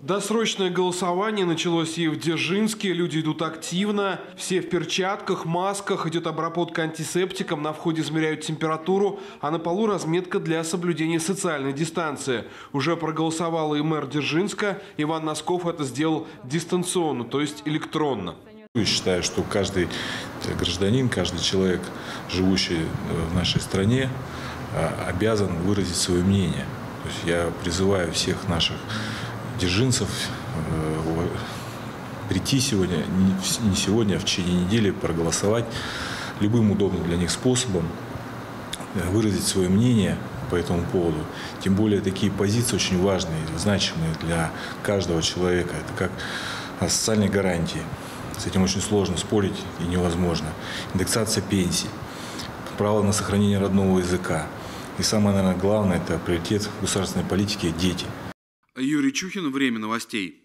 Досрочное голосование началось и в Дзержинске. Люди идут активно. Все в перчатках, масках. Идет обработка антисептиком. На входе измеряют температуру. А на полу разметка для соблюдения социальной дистанции. Уже проголосовал и мэр Дзержинска. Иван Носков это сделал дистанционно, то есть электронно. Я считаю, что каждый гражданин, каждый человек, живущий в нашей стране, обязан выразить свое мнение. То есть я призываю всех наших дзержинцев прийти сегодня, не сегодня, а в течение недели проголосовать любым удобным для них способом, выразить свое мнение по этому поводу. Тем более такие позиции очень важные, значимые для каждого человека. Это как социальные гарантии. С этим очень сложно спорить и невозможно. Индексация пенсий, право на сохранение родного языка. И самое, наверное, главное, это приоритет государственной политики – дети. Юрий Чухин, Время новостей.